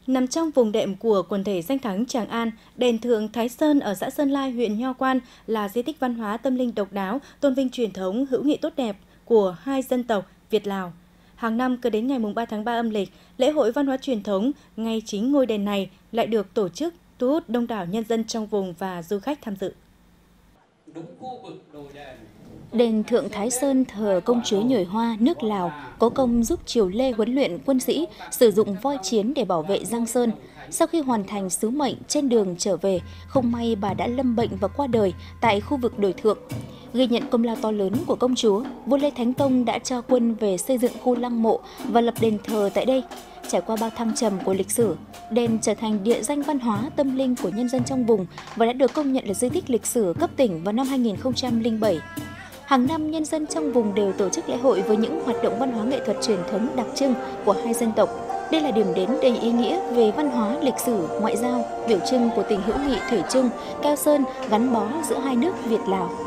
Nằm trong vùng đệm của quần thể danh thắng Tràng An, đền Thượng Thái Sơn ở xã Sơn Lai, huyện Nho Quan là di tích văn hóa tâm linh độc đáo, tôn vinh truyền thống hữu nghị tốt đẹp của hai dân tộc Việt-Lào. Hàng năm cứ đến ngày 3 tháng 3 âm lịch, lễ hội văn hóa truyền thống ngay chính ngôi đền này lại được tổ chức, thu hút đông đảo nhân dân trong vùng và du khách tham dự. Đền Thượng Thái Sơn thờ công chúa Nhồi Hoa nước Lào có công giúp Triều Lê huấn luyện quân sĩ sử dụng voi chiến để bảo vệ Giang Sơn. Sau khi hoàn thành sứ mệnh trên đường trở về, không may bà đã lâm bệnh và qua đời tại khu vực đồi thượng. Ghi nhận công lao to lớn của công chúa, vua Lê Thánh Tông đã cho quân về xây dựng khu lăng mộ và lập đền thờ tại đây. Trải qua bao thăng trầm của lịch sử, đền trở thành địa danh văn hóa tâm linh của nhân dân trong vùng và đã được công nhận là di tích lịch sử cấp tỉnh vào năm 2007. Hàng năm, nhân dân trong vùng đều tổ chức lễ hội với những hoạt động văn hóa nghệ thuật truyền thống đặc trưng của hai dân tộc. Đây là điểm đến đầy ý nghĩa về văn hóa, lịch sử, ngoại giao, biểu trưng của tình hữu nghị thủy chung, keo sơn gắn bó giữa hai nước Việt-Lào.